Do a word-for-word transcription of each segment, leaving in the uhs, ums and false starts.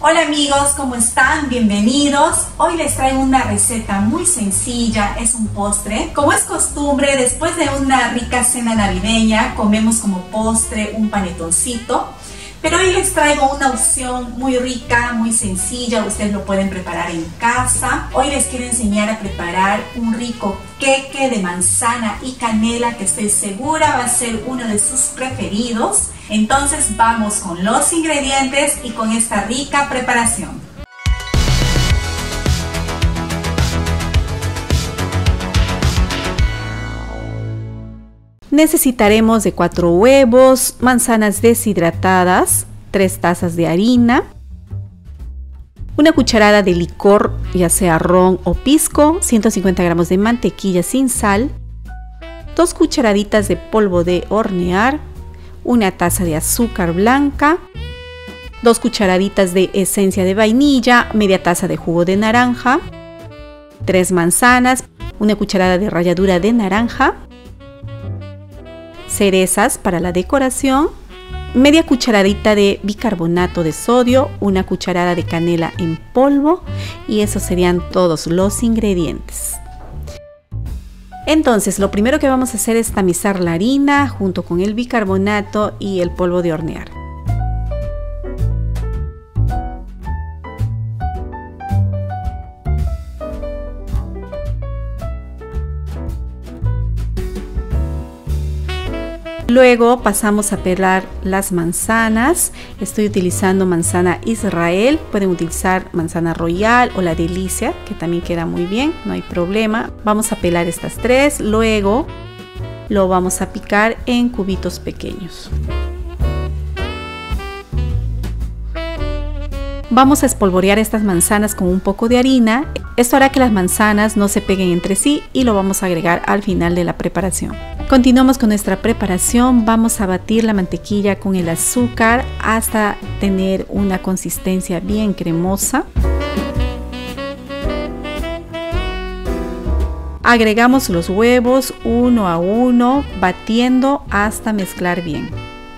Hola amigos, ¿cómo están? Bienvenidos. Hoy les traigo una receta muy sencilla, es un postre. Como es costumbre, después de una rica cena navideña, comemos como postre un panetoncito. Pero hoy les traigo una opción muy rica, muy sencilla, ustedes lo pueden preparar en casa. Hoy les quiero enseñar a preparar un rico queque de manzana y canela que estoy segura va a ser uno de sus preferidos. Entonces vamos con los ingredientes y con esta rica preparación. Necesitaremos de cuatro huevos, manzanas deshidratadas, tres tazas de harina, una cucharada de licor, ya sea ron o pisco, ciento cincuenta gramos de mantequilla sin sal, dos cucharaditas de polvo de hornear, una taza de azúcar blanca, dos cucharaditas de esencia de vainilla, media taza de jugo de naranja, tres manzanas, una cucharada de ralladura de naranja, cerezas para la decoración, media cucharadita de bicarbonato de sodio, una cucharada de canela en polvo y esos serían todos los ingredientes. Entonces, lo primero que vamos a hacer es tamizar la harina junto con el bicarbonato y el polvo de hornear. Luego pasamos a pelar las manzanas. Estoy utilizando manzana Israel, pueden utilizar manzana royal o la delicia, que también queda muy bien, no hay problema. Vamos a pelar estas tres, luego lo vamos a picar en cubitos pequeños. Vamos a espolvorear estas manzanas con un poco de harina. Esto hará que las manzanas no se peguen entre sí y lo vamos a agregar al final de la preparación. Continuamos con nuestra preparación. Vamos a batir la mantequilla con el azúcar hasta tener una consistencia bien cremosa. Agregamos los huevos uno a uno, batiendo hasta mezclar bien.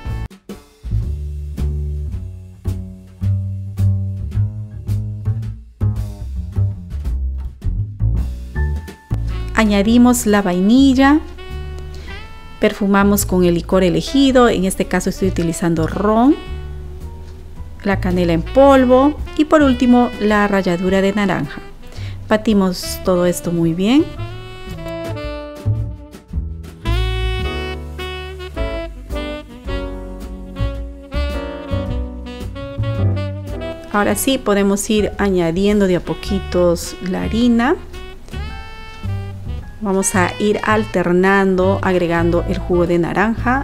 Añadimos la vainilla, perfumamos con el licor elegido, en este caso estoy utilizando ron, la canela en polvo y por último la ralladura de naranja. Batimos todo esto muy bien. Ahora sí podemos ir añadiendo de a poquitos la harina. Vamos a ir alternando, agregando el jugo de naranja.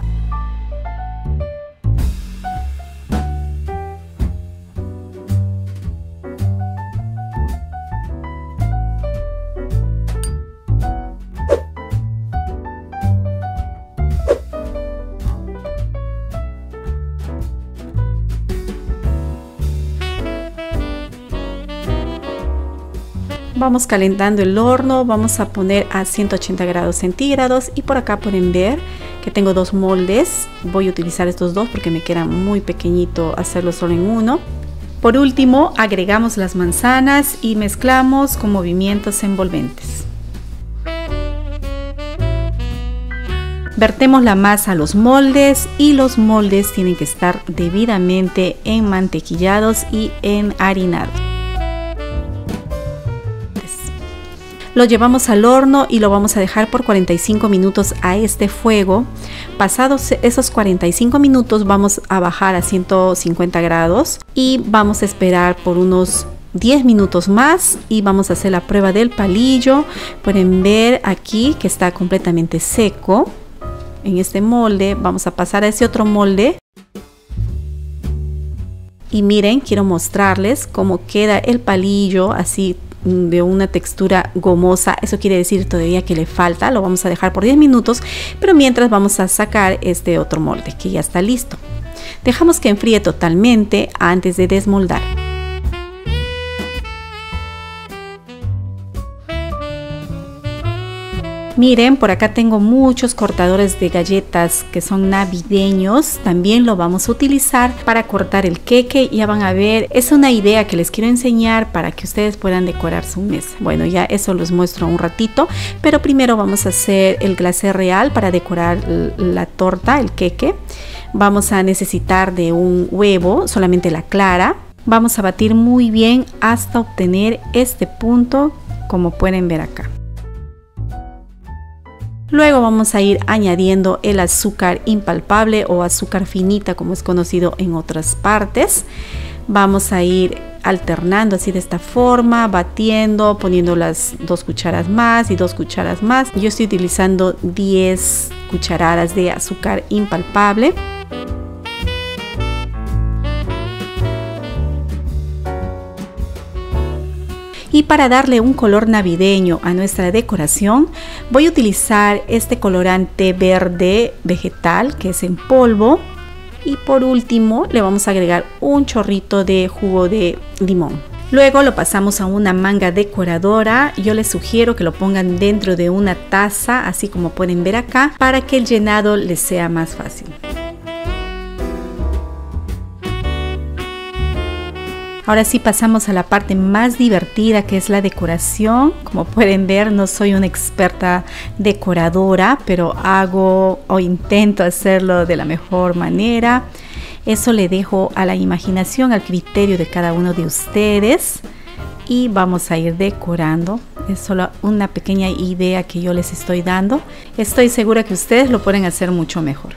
Vamos calentando el horno, vamos a poner a ciento ochenta grados centígrados y por acá pueden ver que tengo dos moldes. Voy a utilizar estos dos porque me queda muy pequeñito hacerlo solo en uno. Por último, agregamos las manzanas y mezclamos con movimientos envolventes. Vertemos la masa a los moldes y los moldes tienen que estar debidamente enmantequillados y enharinados. Lo llevamos al horno y lo vamos a dejar por cuarenta y cinco minutos a este fuego. Pasados esos cuarenta y cinco minutos vamos a bajar a ciento cincuenta grados y vamos a esperar por unos diez minutos más y vamos a hacer la prueba del palillo. Pueden ver aquí que está completamente seco. En este molde vamos a pasar a ese otro molde. Y miren, quiero mostrarles cómo queda el palillo así de una textura gomosa. Eso quiere decir todavía que le falta, lo vamos a dejar por diez minutos, pero mientras vamos a sacar este otro molde que ya está listo. Dejamos que enfríe totalmente antes de desmoldar. Miren, por acá tengo muchos cortadores de galletas que son navideños. También lo vamos a utilizar para cortar el queque. Ya van a ver, es una idea que les quiero enseñar para que ustedes puedan decorar su mesa. Bueno, ya eso los muestro un ratito, pero primero vamos a hacer el glacé real para decorar la torta, el queque. Vamos a necesitar de un huevo, solamente la clara. Vamos a batir muy bien hasta obtener este punto, como pueden ver acá. Luego vamos a ir añadiendo el azúcar impalpable o azúcar finita, como es conocido en otras partes. Vamos a ir alternando así de esta forma, batiendo, poniendo las dos cucharas más y dos cucharas más. Yo estoy utilizando diez cucharadas de azúcar impalpable. Y para darle un color navideño a nuestra decoración, voy a utilizar este colorante verde vegetal que es en polvo. Y por último le vamos a agregar un chorrito de jugo de limón. Luego lo pasamos a una manga decoradora. Yo les sugiero que lo pongan dentro de una taza, así como pueden ver acá, para que el llenado les sea más fácil. Ahora sí pasamos a la parte más divertida, que es la decoración. Como pueden ver, no soy una experta decoradora, pero hago o intento hacerlo de la mejor manera. Eso le dejo a la imaginación, al criterio de cada uno de ustedes. Y vamos a ir decorando. Es solo una pequeña idea que yo les estoy dando. Estoy segura que ustedes lo pueden hacer mucho mejor.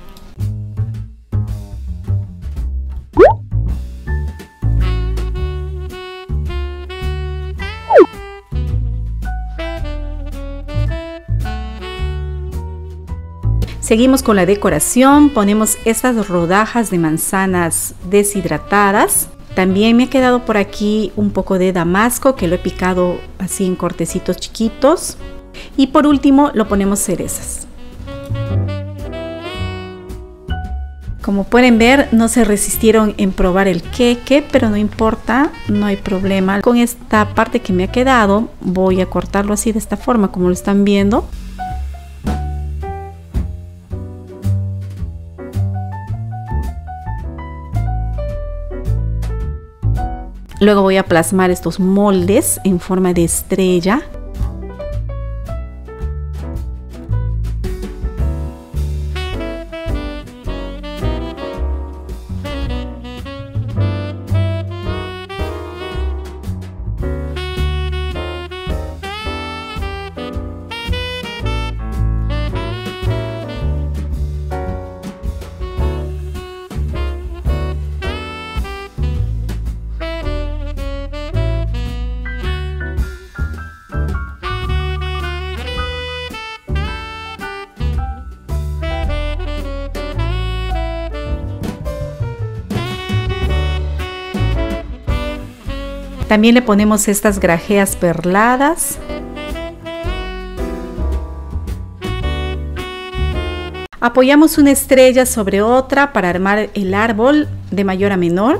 Seguimos con la decoración, ponemos estas rodajas de manzanas deshidratadas. También me ha quedado por aquí un poco de damasco que lo he picado así en cortecitos chiquitos. Y por último lo ponemos cerezas. Como pueden ver, no se resistieron en probar el queque, pero no importa, no hay problema. Con esta parte que me ha quedado voy a cortarlo así de esta forma como lo están viendo. Luego voy a plasmar estos moldes en forma de estrella. También le ponemos estas grajeas perladas. Apoyamos una estrella sobre otra para armar el árbol de mayor a menor.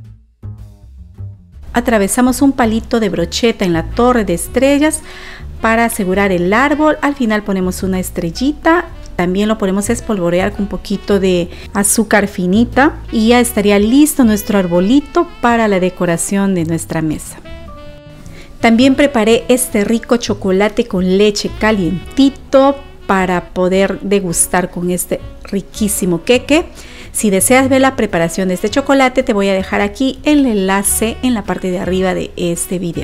Atravesamos un palito de brocheta en la torre de estrellas para asegurar el árbol. Al final ponemos una estrellita. También lo podemos espolvorear con un poquito de azúcar finita y ya estaría listo nuestro arbolito para la decoración de nuestra mesa. También preparé este rico chocolate con leche calientito para poder degustar con este riquísimo queque. Si deseas ver la preparación de este chocolate, te voy a dejar aquí el enlace en la parte de arriba de este video.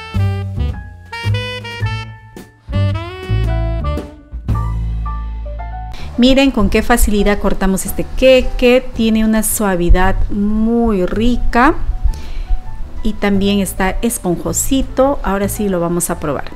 Miren con qué facilidad cortamos este queque, tiene una suavidad muy rica y también está esponjosito. Ahora sí lo vamos a probar.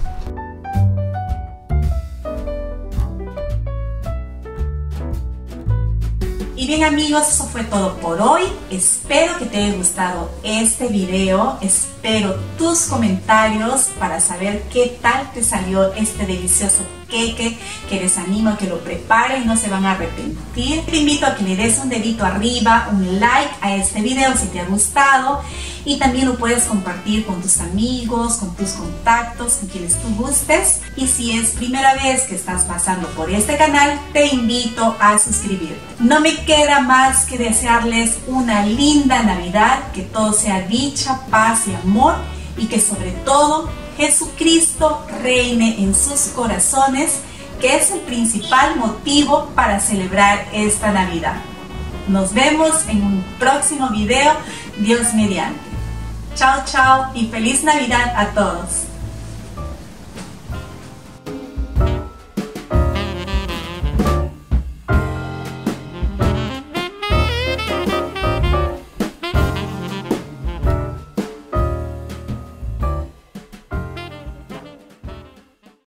Y bien amigos, eso fue todo por hoy. Espero que te haya gustado este video. Espero tus comentarios para saber qué tal te salió este delicioso queque, que les animo a que lo preparen, no se van a arrepentir. Te invito a que le des un dedito arriba, un like a este video si te ha gustado, y también lo puedes compartir con tus amigos, con tus contactos, con quienes tú gustes. Y si es primera vez que estás pasando por este canal, te invito a suscribirte. No me queda más que desearles una linda Navidad, que todo sea dicha, paz y amor, y que sobre todo Jesucristo reine en sus corazones, que es el principal motivo para celebrar esta Navidad. Nos vemos en un próximo video, Dios mediante. Chao, chao y feliz Navidad a todos.